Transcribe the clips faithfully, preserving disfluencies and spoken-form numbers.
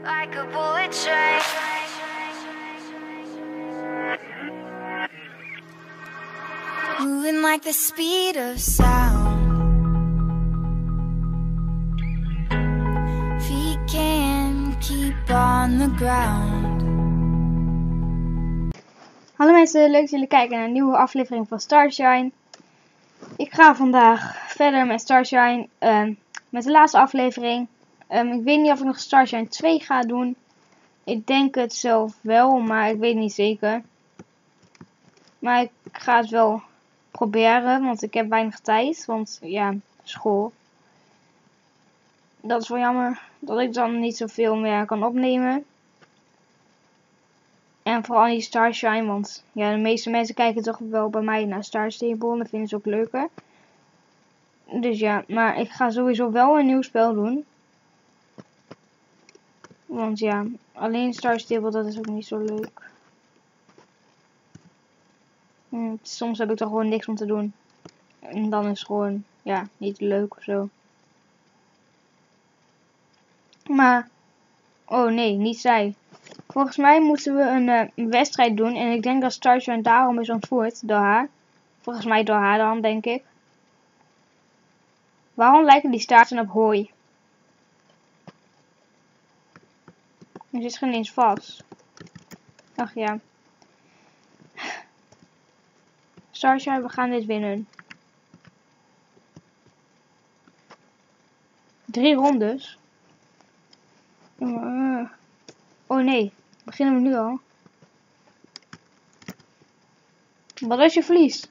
Like a bullet train. Moving like the speed of sound. Feet can't keep on the ground. Hallo mensen, leuk dat jullie kijken naar een nieuwe aflevering van Starshine. Ik ga vandaag verder met Starshine, uh, met de laatste aflevering. Um, ik weet niet of ik nog Starshine twee ga doen. Ik denk het zelf wel, maar ik weet niet zeker. Maar ik ga het wel proberen, want ik heb weinig tijd. Want ja, school. Dat is wel jammer dat ik dan niet zoveel meer kan opnemen. En vooral niet Starshine, want ja, de meeste mensen kijken toch wel bij mij naar Star Stable. En dat vinden ze ook leuker. Dus ja, maar ik ga sowieso wel een nieuw spel doen. Want ja, alleen Star Stable, dat is ook niet zo leuk. En soms heb ik toch gewoon niks om te doen. En dan is het gewoon, ja, niet leuk of zo. Maar, oh nee, niet zij. Volgens mij moeten we een, uh, een wedstrijd doen. En ik denk dat Starshine daarom is ontvoerd door haar. Volgens mij door haar dan, denk ik. Waarom lijken die staarten op hooi? Er zit geen eens vast. Ach ja. Starshine, we gaan dit winnen. Drie rondes. Oh nee, beginnen we nu al? Wat als je verliest?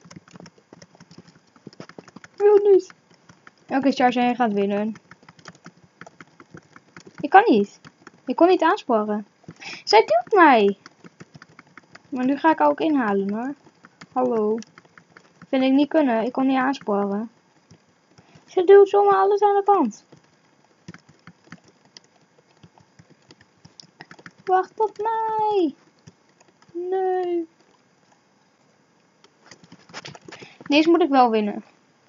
Wil niet. Oké, okay, Starshine gaat winnen. Ik kan niet. Ik kon niet aansporen. Zij duwt mij. Maar nu ga ik ook inhalen hoor. Hallo. Vind ik niet kunnen. Ik kon niet aansporen. Ze duwt zomaar alles aan de kant. Wacht op mij. Nee. Deze moet ik wel winnen.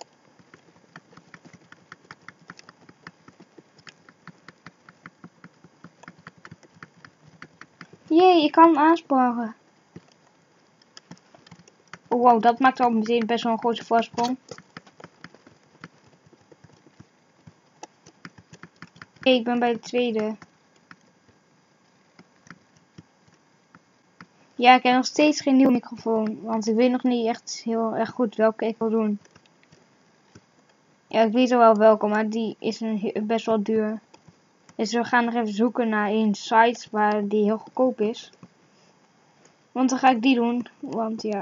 Jee, ik kan hem aansporen. Oh, wow, dat maakt al meteen best wel een grote voorsprong. Hey, ik ben bij de tweede. Ja, ik heb nog steeds geen nieuwe microfoon. Want ik weet nog niet echt heel erg goed welke ik wil doen. Ja, ik weet al wel welke, maar die is een, best wel duur. Dus we gaan nog even zoeken naar een site waar die heel goedkoop is. Want dan ga ik die doen. Want ja.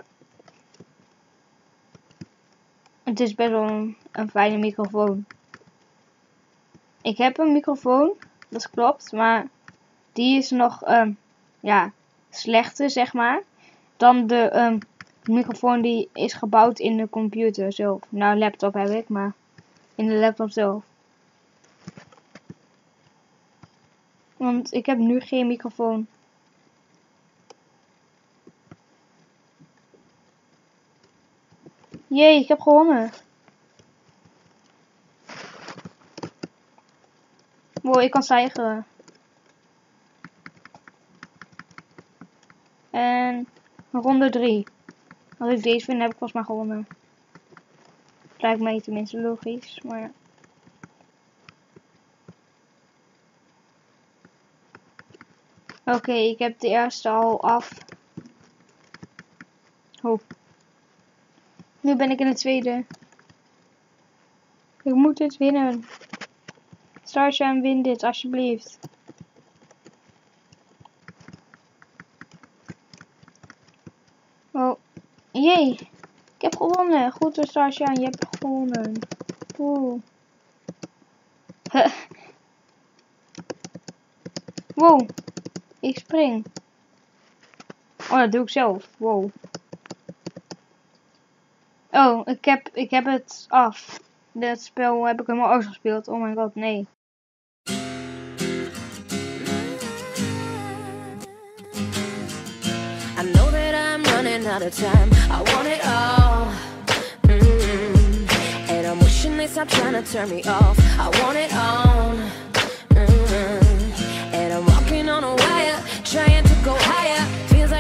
Het is best wel een, een fijne microfoon. Ik heb een microfoon. Dat klopt. Maar die is nog um, ja, slechter zeg maar. Dan de um, microfoon die is gebouwd in de computer zelf. Nou, laptop heb ik. Maar in de laptop zelf. Want ik heb nu geen microfoon. Jee, ik heb gewonnen. Wow, ik kan stijgen. En ronde drie. Als ik deze win, heb ik volgens mij gewonnen. Lijkt mij tenminste logisch, maar ja. Oké, okay, ik heb de eerste al af. Oh. Nu ben ik in de tweede. Ik moet dit winnen. Starshine, win dit alsjeblieft. Oh. Jee. Ik heb gewonnen. Goed door Starshine, je hebt gewonnen. Oeh. Wow. Ik spring. Oh, dat doe ik zelf. Wow. Oh, ik heb, ik heb het af. Dat spel heb ik helemaal uitgespeeld. Oh my god, nee. I know that I'm running out of time. I want it all. Mm-hmm. And I'm wishing they stop trying to turn me off. I want it all. Mm-hmm. And I'm walking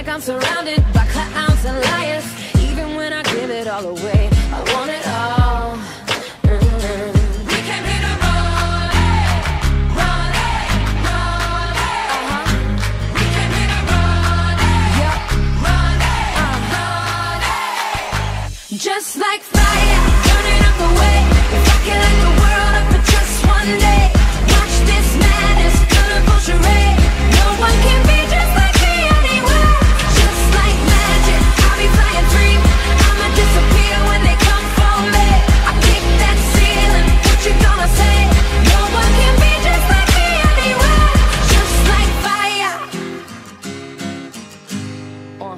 like I'm surrounded by clowns and liars. Even when I give it all away, I want it all. Mm-hmm. We came here to run it, run it, run it. Uh-huh. We came here to run it, yep. Run it, uh-huh. Run it. Just like fire, burning up the way. If I can light the world up for just one day, watch this madness, colorful charade. No one can be just like me anywhere. Just like magic, I'll be flying free. I'ma disappear when they come for me. I kick that ceiling, what you gonna say? No one can be just like me anywhere. Just like fire. Uh.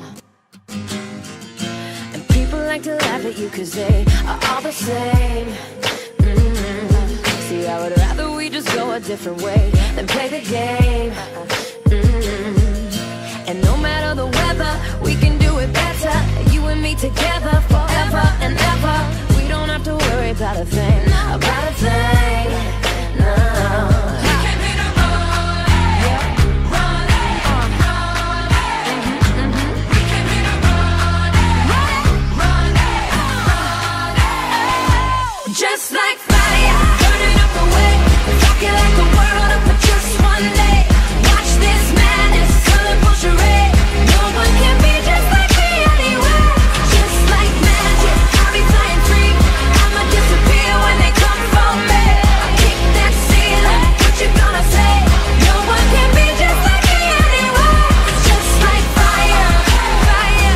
And people like to laugh at you cause they are all the same. Mm-hmm. See, I would rather we just go a different way than play the game. Mm-hmm. And no matter the weather, we can do it better. You and me together forever and ever. We don't have to worry about a thing, about a thing. No. We came here to run it, yep. Run it, uh. Run it. Mm-hmm, mm-hmm. We came here to run it, run it, run it, uh. Run it. Just like fire, burning up the way. If I can light the world up for just one day, watch this madness, colorful charade. No one can be just like me anywhere. Just like magic, I'll be flying free. I'ma disappear when they come for me. I kick that ceiling, what you gonna say? No one can be just like me anywhere. Just like fire, fire.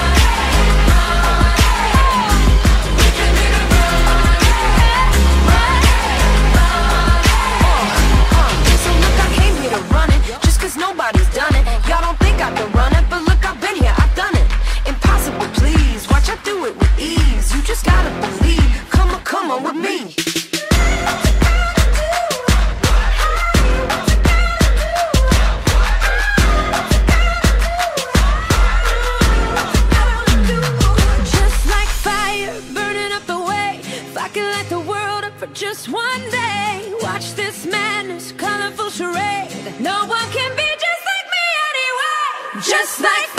We can be the run it, run it, run it. So look, I came here to run it, just cause nobody's done it. Y'all don't think I can run it, but look, I've been here, I've done it. Impossible, please, watch I do it with ease. You just gotta believe, come on, come on with me. Just like fire, burning up the way. If I could light the world up for just one day, watch this madness, colorful charade. No one can be just like me anyway. Just like